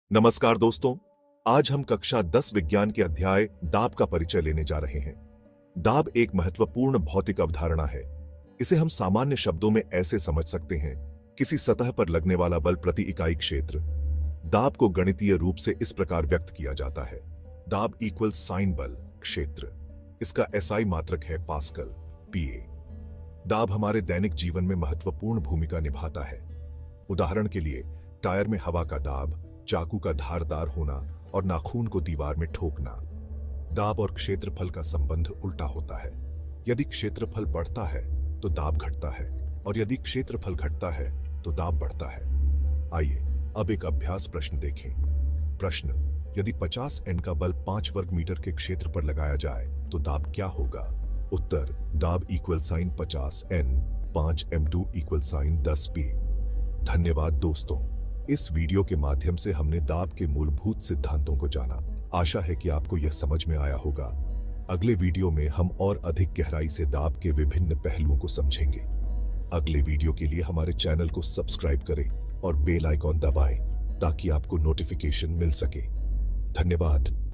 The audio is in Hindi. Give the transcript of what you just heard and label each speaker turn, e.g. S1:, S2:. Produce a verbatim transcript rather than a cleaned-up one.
S1: नमस्कार दोस्तों, आज हम कक्षा दस विज्ञान के अध्याय दाब का परिचय लेने जा रहे हैं। दाब एक महत्वपूर्ण भौतिक अवधारणा है। इसे हम सामान्य शब्दों में ऐसे समझ सकते हैं, किसी सतह पर लगने वाला बल प्रति इकाई क्षेत्र। दाब को गणितीय रूप से इस प्रकार व्यक्त किया जाता है: दाब इक्वल साइन बल क्षेत्र। इसका एसआई मात्रक है पास्कल, पीए। दाब हमारे दैनिक जीवन में महत्वपूर्ण भूमिका निभाता है। उदाहरण के लिए, टायर में हवा का दाब, चाकू का धारदार होना और नाखून को दीवार में ठोकना। दाब और क्षेत्रफल का संबंध उल्टा होता है। यदि क्षेत्रफल बढ़ता है तो दाब घटता है, और यदि क्षेत्रफल घटता है तो दाब बढ़ता है। आइए अब एक अभ्यास प्रश्न देखें। प्रश्न: यदि पचास एन का बल पांच वर्ग मीटर के क्षेत्र पर लगाया जाए तो दाब क्या होगा? उत्तर: दाब इक्वल साइन पचास एन, पांच एम टू इक्वल साइन दस पी। धन्यवाद दोस्तों, इस वीडियो के माध्यम से हमने दाब के मूलभूत सिद्धांतों को जाना। आशा है कि आपको यह समझ में आया होगा। अगले वीडियो में हम और अधिक गहराई से दाब के विभिन्न पहलुओं को समझेंगे। अगले वीडियो के लिए हमारे चैनल को सब्सक्राइब करें और बेल आइकॉन दबाएं ताकि आपको नोटिफिकेशन मिल सके। धन्यवाद।